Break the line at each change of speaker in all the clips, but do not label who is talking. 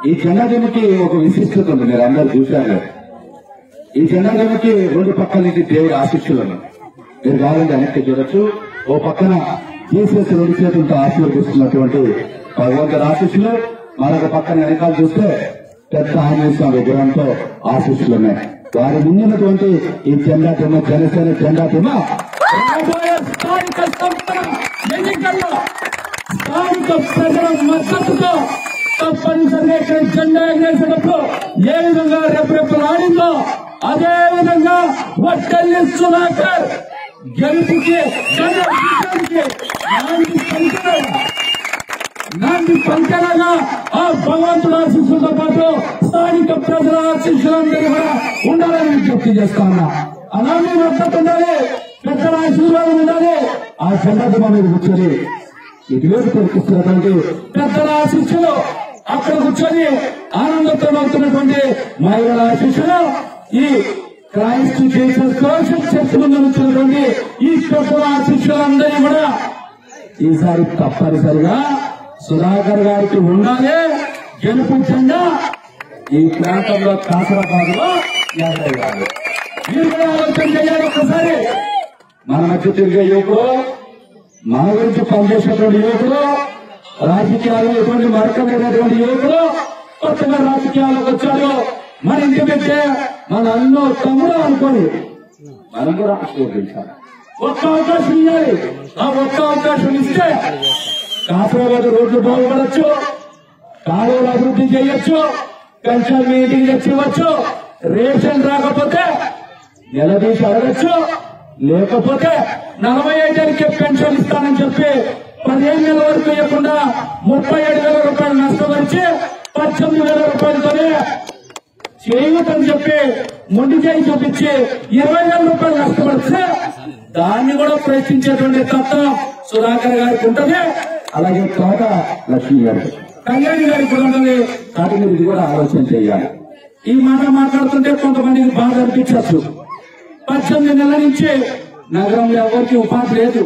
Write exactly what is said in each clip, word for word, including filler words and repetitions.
ఈ జెండాదినకి ఒక విశిష్టత ఉంది, మీరు అందరూ చూశారు. ఈ జెండాదినకి రెండు పక్కల నుంచి దేవుడి ఆశీస్సులను మీరు కావాలంటే వెనక్కి చూడొచ్చు. ఓ పక్కన జీసస్ రెండు చేతులతో ఆశీర్వదిస్తున్నటువంటి భగవంతుడి ఆశీస్సులు, మరొక పక్కన వెనకాల చూస్తే పెద్ద ఆంజనేయ స్వామి విగ్రహంతో ఆశీస్సులు ఉన్నాయి. వారి ముందున్నటువంటి ఈ జెండా తిమ్మ జనసేన జెండా తిమ్మ రాబోయే స్థానిక సంస్థల ఎన్నికల్లో స్థానిక ప్రజల మద్దతుతో తప్పనిసరిగా ఇక్కడ జెండా ఎగరేసేటప్పుడు ఏ విధంగా రెప్పరెప్పలాడిందో అదే విధంగా వట్టెల్లి సుధాకర్ గెలుపుకి నాంది పంచనగా నాంది పంచనగా ఆ భగవంతుడు ఆశీస్సులతో పాటు స్థానిక ప్రజల ఆశీస్సులందరూ కూడా ఉండాలని విజ్ఞప్తి చేస్తా ఉన్నా. అలాగే మద్దతు ఉండాలి, పెద్దల ఆశీర్వాదం ఉండాలి. ఆ జెండా మీద కూర్చొని ఇటువైపు తెరిపిస్తున్నటువంటి పెద్దల ఆశీస్సులు, అక్కడ కూర్చొని ఆనందంతో అవుతున్నటువంటి మహిళల ఆశీస్సులు, ఈ క్రైస్ట్ జీసస్ సోషల్ చర్చ్ ముందు వచ్చినటువంటి ఈ పెద్దల ఆశీస్సులందరినీ కూడా ఈసారి తప్పనిసరిగా సుధాకర్ గారికి ఉండాలి. గెలుపు జెండా ఈ ప్రాంతంలో కాసరాబాద్లో ఎగరేయాలి. మీరు కూడా ఆలోచన చేయాలి. ఒక్కసారి మన మధ్య తిరిగే యువకుడు, మన గురించి పనిచేసినటువంటి యువకుడు, రాజకీయాల్లో ఎటువంటి మరకమైనటువంటి యువకుడు కొత్తగా రాజకీయాల్లోకి వచ్చాడు. మన ఇంటి పెడితే మన అన్నో తమ్ముడు అనుకోని మనం కూడా ఆశీర్వదించాలి. ఒక్క అవకాశం ఇవ్వాలి. ఆ ఒక్క అవకాశం ఇస్తే కాసరాబాద్ రోడ్లు బాగుపడచ్చు, కాలువలు అభివృద్ధి చేయొచ్చు, పెన్షన్ మీటింగ్ తెచ్చివచ్చు, రేషన్ రాకపోతే నిలదీసి అడగచ్చు, లేకపోతే నలభై ఐదుకే పెన్షన్ ఇస్తానని చెప్పి పదిహేను నెలల వరకు ఇవ్వకుండా ముప్పై ఏడు వేల రూపాయలు నష్టపరిచి పద్దెనిమిది వేల రూపాయలతోనే చేయటని చెప్పి మొండి చేయి చూపించి ఇరవై వేల రూపాయలు నష్టపరిస్తే దాన్ని కూడా ప్రయత్నించేటువంటి తత్వం సుధాకర్ గారికి ఉంటుంది. అలాగే తోట లక్ష్మి గారికి, కళ్యాణి గారికి కూడా ఉంటుంది. కాబట్టి మీరు ఇది కూడా ఆలోచన చేయాలి. ఈ మాట మాట్లాడుతుంటే కొంతమందికి బాధ అనిపించచ్చు. పద్దెనిమిది నెలల నుంచి నగరంలో ఎవరికి ఉపాధి లేదు,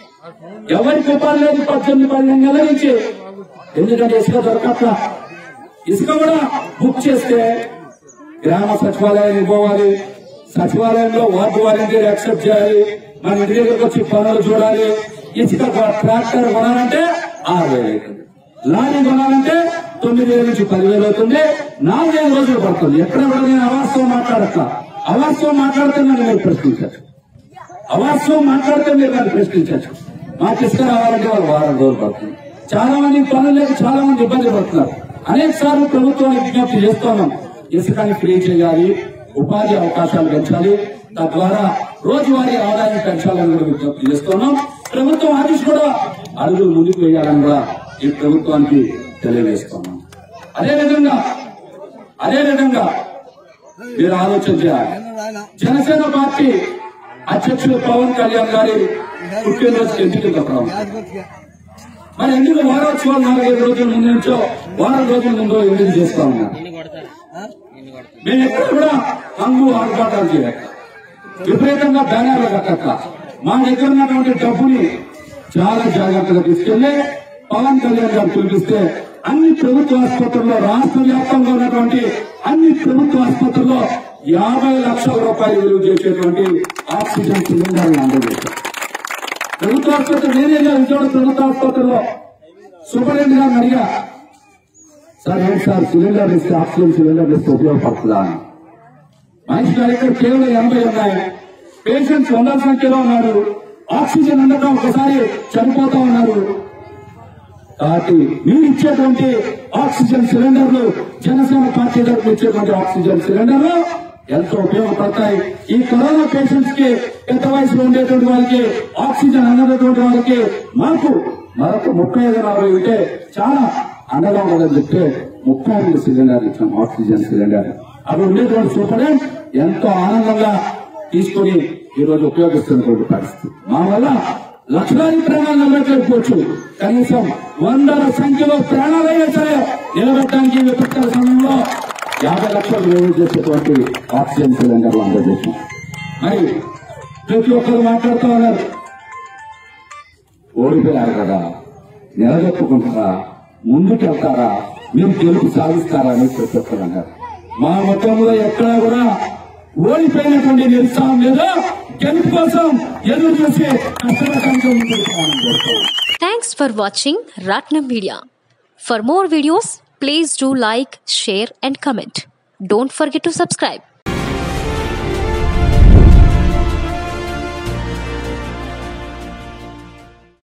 ఎవరికి ఉపాధి లేదు పద్దెనిమిది పదిహేను నెలల నుంచి. ఎందుకంటే ఇసుక దొరకట్లా. ఇసుక కూడా బుక్ చేస్తే గ్రామ సచివాలయానికి పోవాలి, సచివాలయంలో వార్డు వాలంటీర్ యాక్సెప్ట్ చేయాలి, మన ఇంటి దగ్గరకు వచ్చి పనులు చూడాలి. ఇసుక ట్రాక్టర్ కొనాలంటే ఆరు వేలు అవుతుంది, లారీ కొనాలంటే తొమ్మిది వేల నుంచి పదివేలు అవుతుంది. నాలుగైదు రోజులు పడుతుంది. ఎక్కడ కూడా నేను అవాస్తవం మాట్లాడతా. అవాస్తవం మాట్లాడితే నన్ను మీరు ప్రశ్నించచ్చు, అవాస్తవం మాట్లాడితే మీరు నన్ను ప్రశ్నించచ్చు. మాకు ఇసుక రావాలంటే వాళ్ళు వారం రోజులు పడుతుంది. చాలా మంది పనులు లేక చాలా మంది ఇబ్బంది పడుతున్నారు. అనేక సార్లు ప్రభుత్వానికి విజ్ఞప్తి చేస్తున్నాం, ఇసుకని ఫ్రీ చేయాలి, ఉపాధి అవకాశాలు పెంచాలి, తద్వారా రోజువారీ ఆదాయం పెంచాలని కూడా విజ్ఞప్తి చేస్తున్నాం. ప్రభుత్వం ఆఫీస్ కూడా అడుగులు ముందుకు వేయాలని కూడా ఈ ప్రభుత్వానికి తెలియజేస్తున్నాం. అదేవిధంగా అదేవిధంగా మీరు ఆలోచన చేయాలి. జనసేన పార్టీ అధ్యక్షుడు పవన్ కళ్యాణ్ గారి పుట్టినరోజు ఎంపిక మరి ఎందుకు వారోత్సవాలు నాలుగైదు రోజుల ముందు నుంచో వారం రోజుల ముందు ఎందుకు చేస్తా ఉన్నారు? మేము ఎక్కడ కూడా హంగు ఆర్భాటాలు చేయక, విపరీతంగా బ్యానర్లు కట్టక, మా దగ్గర ఉన్నటువంటి డబ్బుని చాలా జాగ్రత్తగా తీసుకెళ్లి పవన్ కళ్యాణ్ గారు పిలిపిస్తే అన్ని ప్రభుత్వ ఆసుపత్రుల్లో, రాష్ట్ర వ్యాప్తంగా ఉన్నటువంటి అన్ని ప్రభుత్వ ఆసుపత్రుల్లో యాభై లక్షల రూపాయలు విలువ చేసేటువంటి ఆక్సిజన్ సిలిండర్లు అందజేశారు. ప్రభుత్వ ఆసుపత్రి నేనే విజయవాడ ప్రభుత్వ ఆసుపత్రిలో సూపరింటెండెంట్ గారిని అడిగా, సార్ ఏంటి సార్ సిలిండర్ ఇస్తే ఆక్సిజన్ సిలిండర్ ఇస్తే ఉపయోగపడుతుందా అని. మనిషి గారి ఇక్కడ కేవలం ఎనభై ఉన్నాయి, పేషెంట్స్ వందల సంఖ్యలో ఉన్నారు, ఆక్సిజన్ ఉండటం ఒకసారి చనిపోతా ఉన్నారు. కాబట్టి మీరు ఇచ్చేటువంటి ఆక్సిజన్ సిలిండర్లు, జనసేన పార్టీ తరఫున ఇచ్చేటువంటి ఆక్సిజన్ సిలిండర్లు ఎంతో ఉపయోగపడతాయి. ఈ కరోనా పేషెంట్స్ కి, పెద్ద వయసులో ఉండేటువంటి వాళ్ళకి, ఆక్సిజన్ అందనటువంటి వాళ్ళకి మాకు మరొక ముప్పై ఐదు నలభై ఉంటే చాలా అండగా ఉండదని చెప్తే ముప్పై ఐదు సిలిండర్లు ఇచ్చాం, ఆక్సిజన్ సిలిండర్. అవి ఉండేటువంటి సూపరింటెండెంట్ ఎంతో ఆనందంగా తీసుకుని ఈ రోజు ఉపయోగిస్తున్నటువంటి పరిస్థితి. మా వల్ల లక్షలాది ప్రాణాలు నిలబెట్టలేకపోవచ్చు, కనీసం వందల సంఖ్యలో ప్రాణాలైనా సరే నిలబెట్టడానికి విపత్తుల సమయంలో యాభై లక్షలు విలువ చేసేటువంటి ఆక్సిజన్ సిలిండర్లు అందజేసాం. మరి ప్రతి ఒక్కరు మాట్లాడుతూ ఉన్నారు, ఓడిపోయారు కదా, నిలదొక్కుకుంటారా, ముందుకెళ్తారా, మీరు గెలుపు సాధిస్తారని ప్రతి ఒక్కరు అన్నారు. మా మొత్తంలో ఎక్కడా కూడా ఓడిపోయినటువంటి నిరుత్సాహం లేదా గెలుపు కోసం ఎదురు చూసి కష్టపడటంతో
thanks for watching Ratnam Media. For more videos, please do like, share and comment. Don't forget to subscribe.